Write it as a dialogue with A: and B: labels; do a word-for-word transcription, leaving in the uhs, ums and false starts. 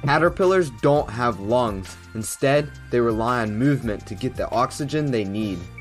A: Caterpillars don't have lungs. Instead, they rely on movement to get the oxygen they need.